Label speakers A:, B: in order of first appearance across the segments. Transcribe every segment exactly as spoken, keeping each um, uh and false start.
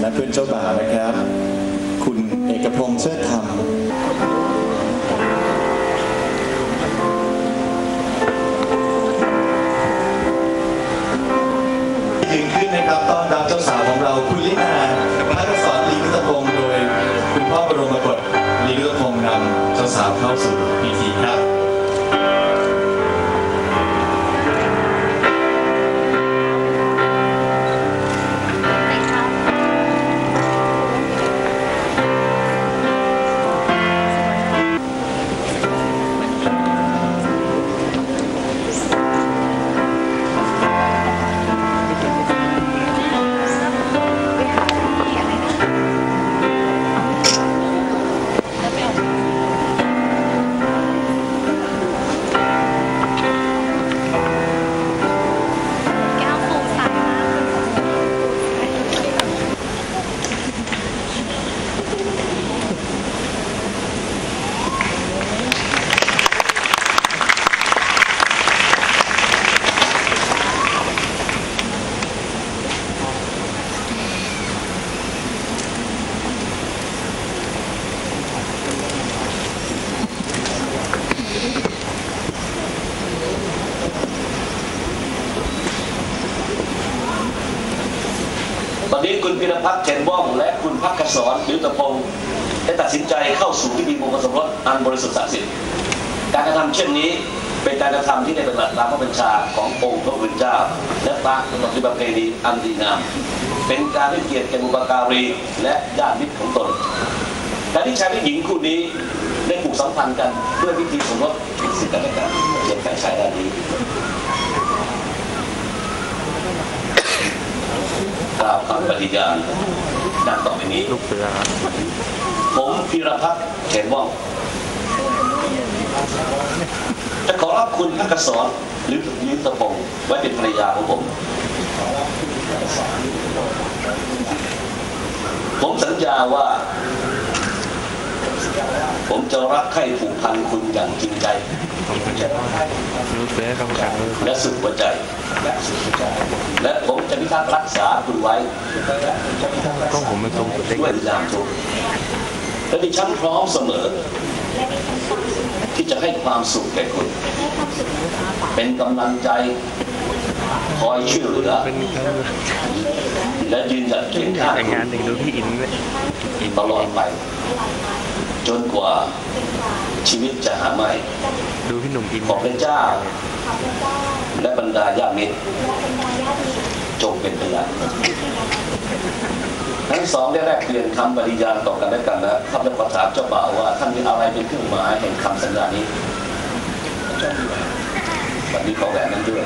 A: และเพื่อนเจ้าบ่าวนะครับคุณเอกพงษ์เชิดธรรมถึงขึ้นนะครับต้อนรับเจ้าสาวของเราคุณลินาพัฒสอนลีกุตพงษ์โดยคุณพ่อบรมกฎลีกุตพงษ์นำเจ้าสาวเข้าสู่พิธีครับ
B: ตอนนี้คุณพิรพัฒน์ เข็นว่องและคุณภักษร ลิ้วตะพงศ์ได้ตัดสินใจเข้าสู่พิธีมงคลสมรสอันบริสุทธิ์ศักดิ์สิทธิ์การกระทำเช่นนี้เป็นการกระทำที่ได้ปฏิบัติตามพระบัญชาขององค์พระผู้เป็นเจ้าและตามปฏิบัติประเพณีอันดีงามเป็นการให้เกียรติแก่บุพการีและญาติมิตรของตนการที่ชายและหญิงคู่นี้ได้ผูกสัมพันธ์กันด้วยพิธีสมรสซึ่งกันและกันเช่นการใช้ด้านนี้กล่าวคำปฏิญาณดังต่อไปนี้ผมพิรพัฒน์ เข็นว่องจะขอรับคุณภักษร ลิ้วลิ้วตะพงศ์ไว้เป็นภรรยาของผมผมสัญญาว่าผมจะรักใคร่ผูกพันคุณอย่างจริงใจและสุดหัวใจและผมจะพิทักษ์รักษาคุณไว้ด้วยยามทุกข์และดิฉันพร้อมเสมอที่จะให้ความสุขแก่คุณเป็นกำลังใจคอยช่วยเหลือและยืนหยัดเคียงข้างคุณตลอดไปจนกว่าชีวิตจะหาไม่ดูพี่หนุ่มอินขอพระเจ้าและบรรดาญาติมิตรจงเป็นพยานทั้งสองได้แลกเปลี่ยนคำปฏิญาณต่อกันและกันนะข้าพเจ้าขอถามเจ้าบ่าวว่าท่านมีอะไรเป็นเครื่องหมายแห่งคำสัญญานี้วันนี้ขอแหวนนั้นด้วย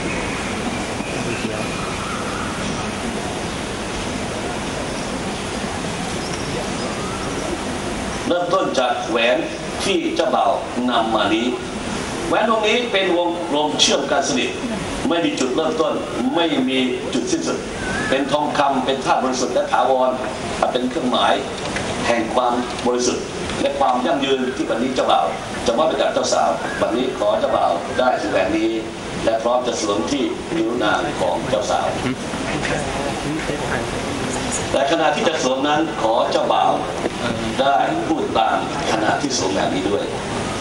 B: เริ่มต้นจากแหวนที่เจ้าบ่าวนำมานี้แหวนวงนี้เป็นวงกลมเชื่อมกันสนิทไม่มีจุดเริ่มต้นไม่มีจุดสิ้นสุดเป็นทองคำเป็นธาตุบริสุทธิ์และถาวรเป็นเครื่องหมายแห่งความบริสุทธิ์และความยั่งยืนที่วันนี้เจ้าบ่าวจะมอบให้กับเจ้าสาววันนี้ขอเจ้าบ่าวได้แหวนนี้และพร้อมจะสวมที่นิ้วนางของเจ้าสาวแต่ขณะที่จะสวมนั้นขอเจ้าบ่าวได้พูดตามขณะที่สวมแหวนนี้ด้วย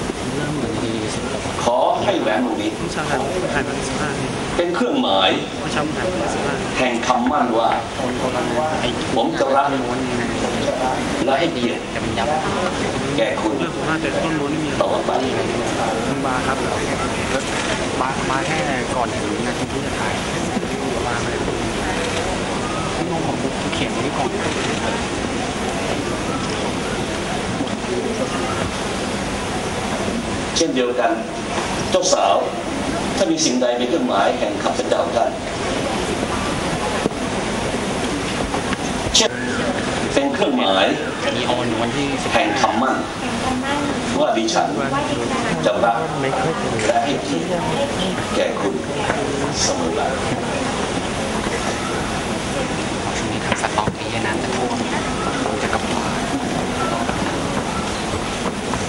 B: ขอให้แหวนวงนี้เป็นเครื่องหมายแห่งคำมั่นว่าผมจะรักและให้เกียรติแก่คุณต่อไป
C: บาร์ครับบาร์บาร์แค่ก่อนถึงนาทีที่จะถ่ายบาร์มาเลยที่น้องของบุ๊กเขียนที่ก่อน
B: เช่นเดียวกันเจ้าสาวถ้ามีสิ่งใดเป็นเครื่องหมายแห่งคำสัญญาของท่านเช่นเป็นเครื่องหมายแห่งคำมั่นว่าดิฉันจะรักและให้เกียรติแก่คุณเสมอไป
C: ช่วงนี้ทางสต็อกนี้น้ำจะท่วมจะกระพา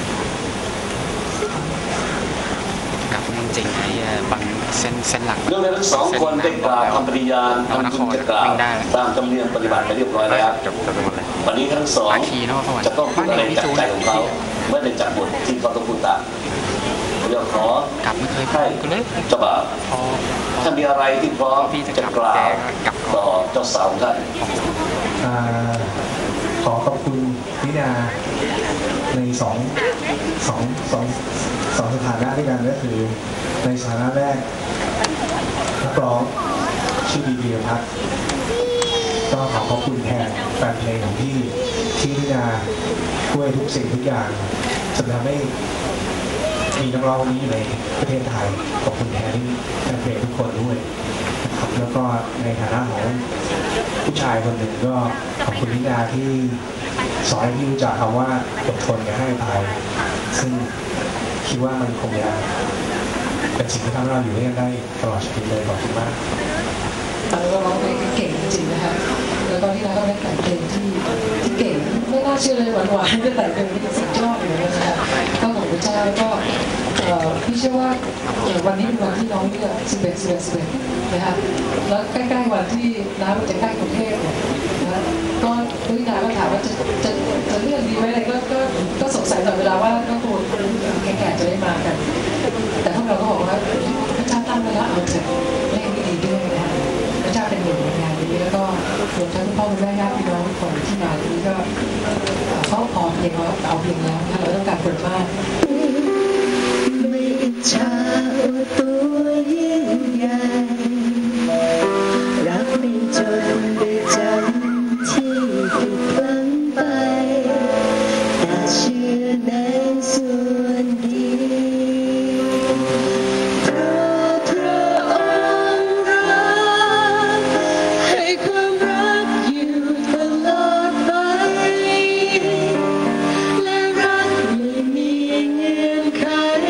C: กับจริงๆไอ้บางเส้นเส้นหลัก
B: เรื่องในทั้งสองคนได้กล่าวคำปฏิญาณทำคุณจะกล่าวตามธรรมเนียมปฏิบัติไปเรียบร้อยแล้ววันนี้ทั้งสองจะต้องพูดอะไรจากใจของเขาเมื่อได้จับบทที่เขาต้องพูดตามเดี๋ยวขอให้เจ้าบ่าวถ้ามีอะไรที่พร้อมจะกล่าวต่อเจ้าสาวท่าน
D: ขอขอบคุณนิดาในสองสองสองสองสถานะด้วยกันก็คือในสถานะแรกนักร้องชื่อบีบีพัฒน์ก็ขอขอบคุณแทนแฟนเพลงของพี่ที่นิดาช่วยทุกสิ่งทุกอย่างจนทำให้มีนักร้องนี้อยู่ในประเทศไทยขอบคุณแทนที่แฟนเพลงทุกคนด้วยนะครับแล้วก็ในฐานะของผู้ชายคนหนึ่งก็ขอบคุณนิดาที่สอนให้พี่รู้จักคำว่าอดทนกับให้อภัยซึ่งคิดว่ามันคงจะเป็นสิ่งที่ทำให้เราอยู่ด้วยกันได้ตลอดชีวิตเลยขอบคุณมาก
E: เราร้องเพลงเก่งจริงๆนะคะแล้วก็ที่เราก็ได้แต่งเพลงที่ที่เก่งไม่น่าเชื่อเลยหวานๆก็แต่งเพลงที่สุดยอดเลยนะคะก็ของพระเจ้าแล้วก็พี่เชื่อว่าวันนี้เป็นวันที่น้องเลือกสิบเอ็ดสิบเอ็ดสิบเอ็ดนะคะแล้วใกล้ๆวันที่น้าจะใกล้กรุงเทพเนี่ยนะก็พี่นาก็ถามว่าจะจะจะเลือกดีไหมอะไรก็ก็ก็สงสัยตลอดเวลาว่าก็ควรแก่ๆจะได้มากันแต่พวกเราก็บอกว่าพระเจ้าตั้งไว้แล้วเอาเถอะเลขดีๆด้วยนะพระเจ้าเป็นหนึ่งในงานนี้แล้วก็รวมทั้งพ่อแม่ญาติพี่น้องทุกคนที่มาที่นี้ก็เขาพอเพียงแล้วเอาเพียงแล้วถ้าเราต้องการคนมาก
F: ไม่อิจฉาตัวยิ่งใหญ่รักไม่จนได้จำที่ผิดพลั้งไปแต่เชื่อในส่วนดีเพราะพระองค์รักให้ความรักอยู่ตลอดไปและรักไม่มีเงื่อนไข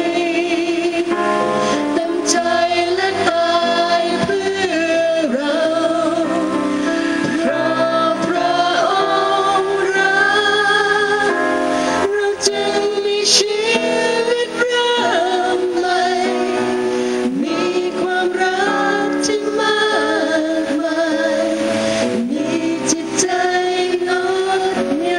F: เต็มใจและตายเพื่อเราเพราะพระองค์รักเราจึงมีชีวิตเริ่มใหม่มีความรักที่มากมายมีจิตใจงดง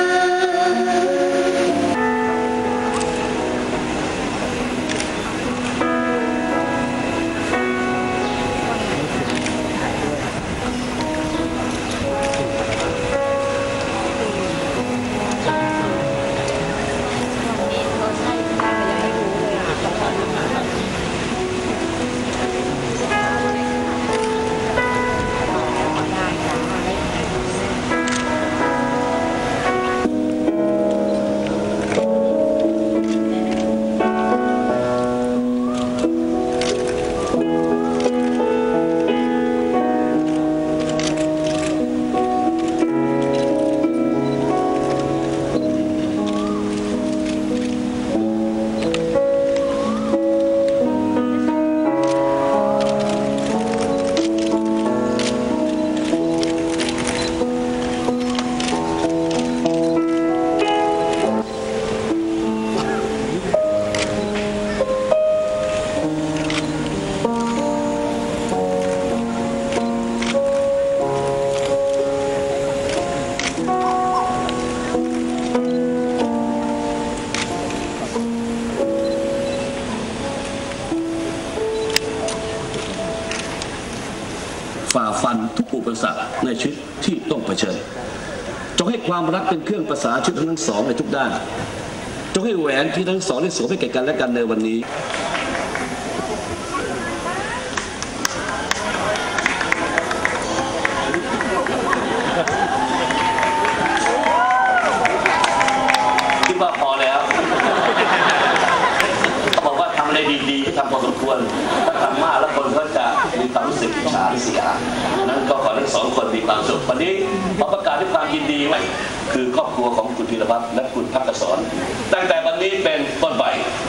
B: ฝ่าฟันทุกอุปสรรคในชีวิตที่ต้องเผชิญจงให้ความรักเป็นเครื่องประสานชีวิตทั้งสองในทุกด้านจงให้แหวนที่ทั้งสองได้สวมให้แก่กันและกันในวันนี้คิดว่าพอแล้วเขาบอกว่าทำอะไรดีๆทำพอสมควรถ้าทำมากแล้วคนก็จะมีความรู้สึกอิจฉาริษยานั้นก็ขอทั้งสองคนมีความสุขวันนี้ขอประกาศด้วยความยินดีไว้คือครอบครัวของคุณธีรพัฒน์และคุณภักษรตั้งแต่วันนี้เป็นต้นไป